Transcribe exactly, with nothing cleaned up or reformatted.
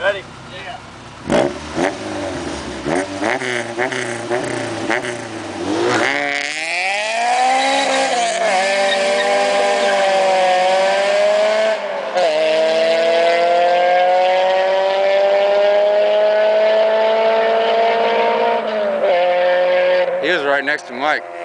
Ready? Yeah. He was right next to Mike.